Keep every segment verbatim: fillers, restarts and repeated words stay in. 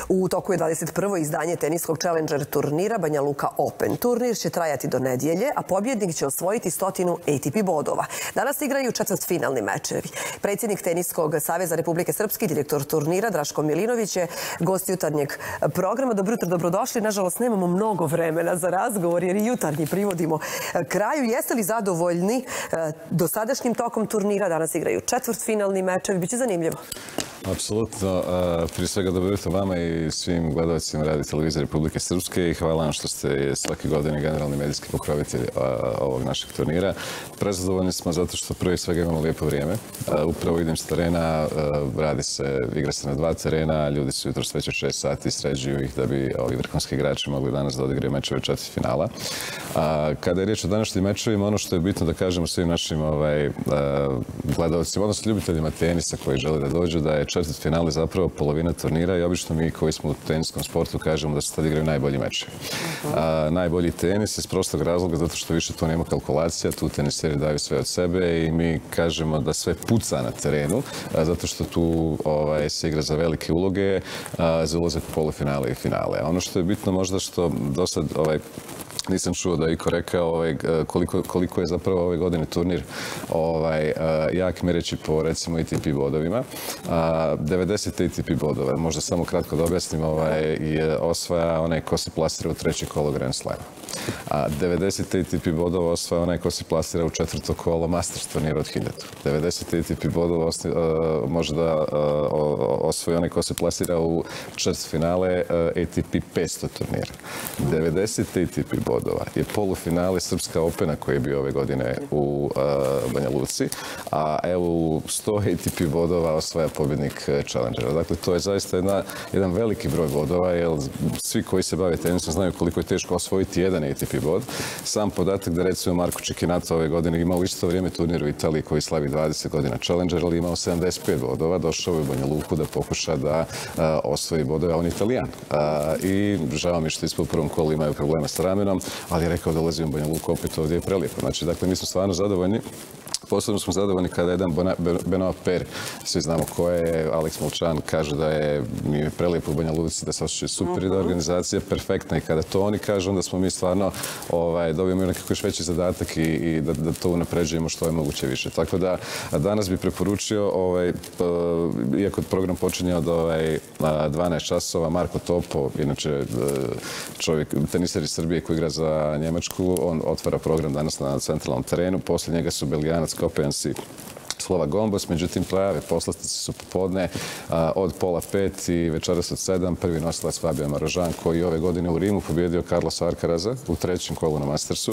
U toku je dvadeset prvo izdanje teniskog Challenger turnira Banja Luka Open. Turnir će trajati do nedjelje, a pobjednik će osvojiti stotinu A T P bodova. Danas igraju četvrtfinalni mečevi. Predsjednik Teniskog saveza Republike Srpske, direktor turnira Draško Milinović je gost jutarnjeg programa. Dobro jutro, dobrodošli. Nažalost, nemamo mnogo vremena za razgovor jer i jutarnji privodimo kraju. Jeste li zadovoljni dosadašnjim tokom turnira? Danas igraju četvrtfinalni mečevi. Biće zanimljivo. Apsolutno. Prije svega dobro jutro vama i svim gledalcima Radio televizije Republike Srpske i hvala vam što ste svake godine generalni medijski pokrovitelj ovog našeg turnira. Prezadovoljni smo zato što prije svega imamo lijepo vrijeme. Upravo idem s terena, radi se, igra se na dva terena, ljudi su jutro već od šest sati, sređuju ih da bi ovi vrhunski igrači mogli danas da odigraju mečeve četvrtfinala. Kada je riječ o današnjim mečevima, ono što je bitno da kažemo svim našim gledalcima, odnosno ljubiteljima tenisa koji žele da dođu, da je četvrtfinale zapravo polovina turnira i obično mi koji smo u teniskom sportu kažemo da se tad igraju najbolji mečevi. Najbolji tenis iz prostog razloga zato što više tu nema kalkulacija, tu teniseri daju sve od sebe i mi kažemo da sve puca na terenu zato što tu se igra za velike uloge, za ulazak u polufinale i finale. Ono što je bitno možda što do sad nisam čuo da je iko rekao koliko je zapravo ove godine turnir jak mi reći po recimo A T P bodovima. devedeset A T P bodova, možda samo kratko da objasnim, osvaja onaj ko se plasira u treće kolo Grand Slama. devedeset A T P bodova osvaja onaj ko se plasira u četvrto kolo Masters turnira od hiljadu. devedeset A T P bodova može da osvoji onaj ko se plasira u četvrtfinale A T P petsto turnira. devedeset A T P bodova je polufinale Srpska Opena koji je bio ove godine u Banja Luci, a evo u sto A T P bodova osvaja pobjednik Challengera. Dakle, to je zaista jedan veliki broj bodova, jer svi koji se bave tenisom znaju koliko je teško osvojiti jedan A T P bod. Sam podatak da recimo Marko Cecchinato ove godine imao isto vrijeme turnir u Italiji koji slavi dvadeset godina Challenger, ali imao sedamdeset pet bodova, došao je u Banja Luku da pokuša da osvoji bodove, a on je Italijan. I žao mi što ispod u prvom kolu imaju problema s ramenom, ali je rekao da ulazi u Banja Luku, opet ovdje je prelijepo. Znači, dakle, mi smo stvarno zadovoljni. Posebno smo zadovoljni kada jedan Benoit Paire, svi znamo ko je, Alex Molčan kaže da je prelijepo u Banja Luci, da se osjećaju super i da je organizacija perfektna i kada to oni kažu, onda smo mi stvarno dobijemo nekako još veći zadatak i da to unapređujemo što je moguće više. Tako da danas bi preporučio, iako program počinje od dvanaest časova, Marko Topo, inače čovjek, teniser iz Srbije koji igra za Njemačku, on otvara program danas na centralnom terenu, poslije njega su Belgijanac Kopensi, Slova Gombos, međutim prave poslastice su popodne od pola pet i večeras od sedam. Prvi nosilac Fabio Marožan koji ove godine u Rimu pobjedio Carlosa Alcaraza u trećem kolu na Mastersu.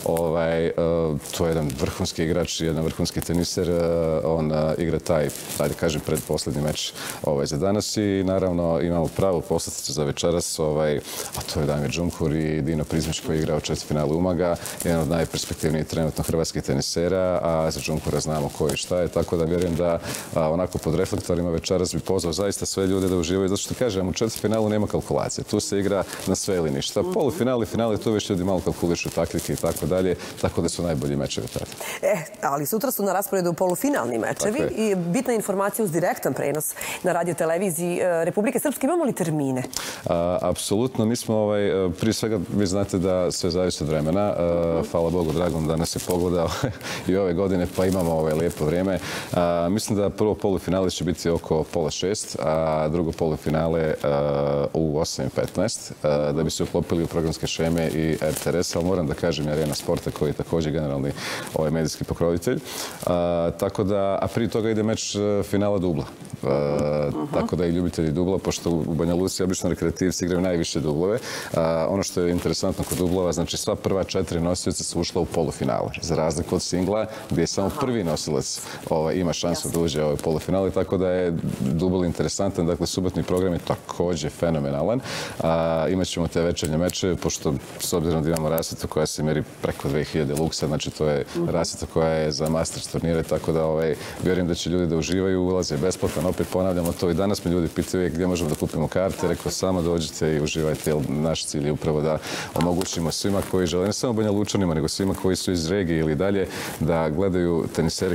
To je jedan vrhunski igrač i jedan vrhunski teniser. On igra taj, da kažem, predposlednji meč za danas i naravno imamo pravu poslasticu za večeras, a to je Damir Džumhur i Dino Prizmić koji je igrao četvrtfinalu Umaga, jedan od najperspektivnijih trenutno hrvatskih tenisera, a za Džumhura znamo ko je šta je, tako da vjerujem da onako pod reflektorima večeras bi pozvao zaista sve ljude da uživaju, zato što kažem, u četvrtfinalu nema kalkulacije, tu se igra na sve ili ništa. Polufinale, finale, tu već ljudi malo kalkulišu taktike i tako dalje, tako da su najbolji mečevi tada. E, ali sutra su na rasporedu polufinalni mečevi i bitna informacija uz direktan prenos na radio televiziji Republike Srpske. Imamo li termine? Apsolutno, mi smo, prije svega, vi znate da sve zavisi od vremena. Hvala Bogu, dragom, da nas je pogodao i ove godine, pa imamo ovaj lijepo vrijeme. Mislim da prvo polufinale će biti oko pola šest, a drugo polufinale u osam i petnaest, da bi se uklopili u programske šeme i R T R S, ali moram da kažem i Arena Sporta koji je također generalni medijski pokrovitelj. Tako da, a prije toga ide meč finala dubla. Tako da i ljubitelji dubla, pošto u Banja Luci obično rekreativci igraju najviše dublove. Ono što je interesantno kod dublova, znači sva prva četiri nosioca su ušla u polufinale, za razliku od singla gdje je samo prvi nosilac ima šansu da uđe u polufinale, tako da je dubl interesantan. Dakle, subotni program je također fenomenalan. Imaćemo te večernje meče, pošto s obzirom da imamo rasvetu koja se meri preko dve hiljade luksa, znači to je rasveta koja je za Masters turnire, tako da vjerujem da će ljudi da uživaju, ulaz je besplatan, opet ponavljamo to i danas me ljudi pitaju gdje možemo da kupimo karte, rekao samo dođite i uživajte, jer naš cilj je upravo da omogućimo svima koji žele, ne samo Banja Lučanima, nego svima koji su iz regije ili dalje, da gledaju tenisere koji igraju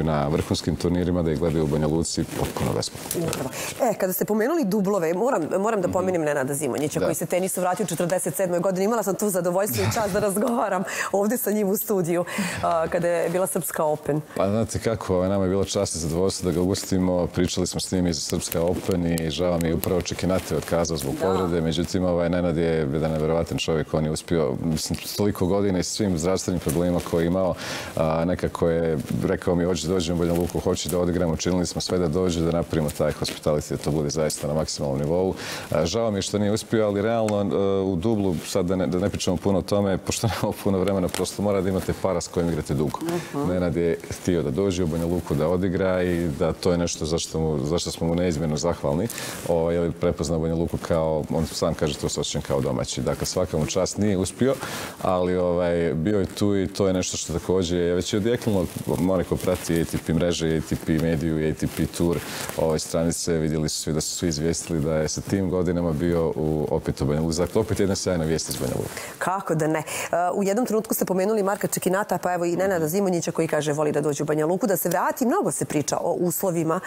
na vrhunskim turnirima, da ih gledaju u Banja Luci potpuno besplatno. E, kada ste pomenuli dublove, moram, moram da pomenem Nenada Zimonjića, koji se tenisu vratio u četrdeset sedmoj godini. Imala sam tu zadovoljstvo i čast da razgovaram ovde sa njim u studiju kada je bila Srpska Open. Pa znate kako, nama je bilo čast i zadovoljstvo da ga ugostimo. Pričali smo s njim i za Srpska Open i žao mi je upravo Čekinate otkazao zbog povrede. Međutim, ovaj Nenad je jedan neverovatan čovjek. On je uspio, mislim, toliko godina i svim zdravstvenim problemima koje je imao. Nekako je rekao mi, hoće da dođem u Banja Luku, hoće da odigram. Učinili smo sve da dođe, da napravimo taj hospitality, da to bude zaista na maksimalnom nivou. Žao mi je što nije uspio, ali realno u dublu, sad da ne, da ne pričamo puno o tome, pošto nemamo puno vremena, prosto mora da imate para s kojim igrate dugo. Nenad je htio da dođe u Banja Luku, da odigra i da to je nešto zašto, mu, zašto smo mu neizmjerno zahvalni. O, je li prepoznao Banja Luku kao, on sam kaže, to se osjećam kao domaći. Dakle, svaka mu čast nije uspio, ali ovaj, bio je tu i to je nešto što također je već i odjeknulo. Onaj ko prati A T P mreže, A T P mediju i A T P tour ove stranice, vidjeli su svi da su svi izvijestili da je sa tim godinama bio u, opet u Banja Luci. Dakle, opet jedna sjajna vijest iz Banja Luka. Kako da ne. U jednom trenutku ste pomenuli Marka Čekinata, pa evo i Nenada Zimonjića koji kaže voli da dođe u Banja Luku, da se vrati. Mnogo se priča o uslovima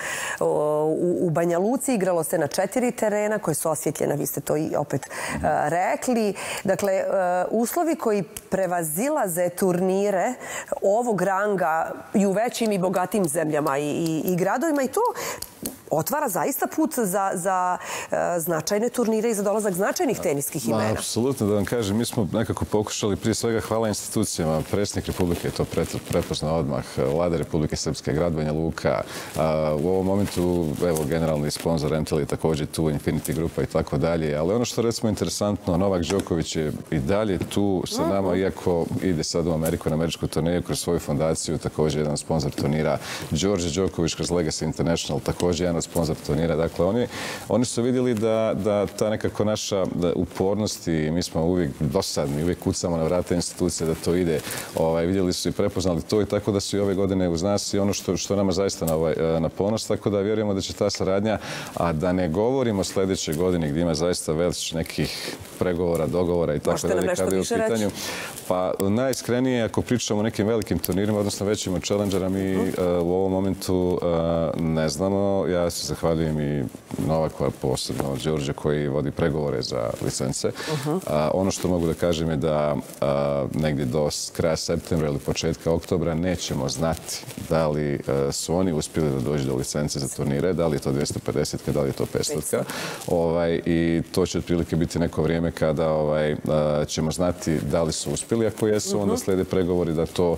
u, u Banja Luci. Igralo se na četiri terena koje su osvjetljena, vi ste to i opet uh, rekli. Dakle, uh, uslovi koji prevazilaze turnire ovog ranga i u većim i bogatim zemljama i, i, i gradovima i to otvara zaista put za, za uh, značajne turnire i za dolazak značajnih teniskih imena. Ma, apsolutno, da vam kažem, mi smo nekako pokušali, prije svega hvala institucijama, predsjednik Republike je to prepoznao odmah, Vlada Republike Srpske, grad Banja Luka, a, u ovom momentu, evo, generalni sponsor M T L je također tu, Infinity Grupa i tako dalje, ali ono što recimo interesantno, Novak Đoković je i dalje tu sa nama, iako ide sad u Ameriku na američku turneju kroz svoju fondaciju, također jedan sponsor turnira, Đorđe Đoković kroz Legacy International, također jedan sponsor turnira. Dakle, oni, oni su vidjeli da, da ta nekako naša upornost i mi smo uvijek dosadni, uvijek kucamo na vrata institucije da to ide. Ovaj, vidjeli su i prepoznali to i tako da su i ove godine uz nas i ono što, što nama zaista na, ovaj, na ponos, tako da vjerujemo da će ta saradnja, a da ne govorimo sljedeće godine gdje ima zaista već nekih pregovora, dogovora i tako dalje kada je u pitanju. Pa najiskrenije, ako pričamo o nekim velikim turnirima, odnosno većim od Challengera, mi uh, u ovom momentu uh, ne znamo. Ja se zahvaljujem i Novaku, posebno od Đorđe koji vodi pregovore za licence. Uh-huh. uh, ono što mogu da kažem je da uh, negdje do kraja septembra ili početka oktobra nećemo znati da li uh, su oni uspjeli da dođu do licence za turnire, da li je to dvjesto pedeset, da li je to petsto. Ovaj, I to će otprilike biti neko vrijeme kada ovaj, uh, ćemo znati da li su uspjeli. Ako jesu, uh-huh. onda slijede pregovori da to, uh,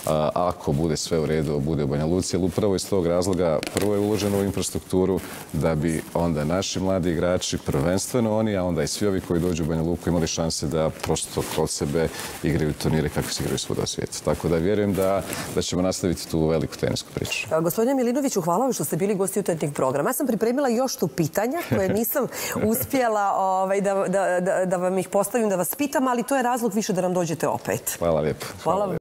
ako bude sve u redu, bude u Banja Luci. Jer upravo iz tog razloga prvo je uloženo u infrastrukturu da bi onda naši mladi igrači, prvenstveno oni, a onda i svi ovi koji dođu u Banja Luku imali šanse da prosto kod sebe igraju turnire kako se igraju svuda u svijetu. Tako da vjerujem da, da ćemo nastaviti tu veliku tenisku priču. Gospodine Milinoviću, hvala vam što ste bili gosti jutarnjeg programa. Ja sam pripremila još tu pitanja koje nisam uspjela ovaj, da, da, da, da vam ih postavim, da vas pitam, ali to je razlog više da nam dođete opet. Hvala lijepo. Hvala.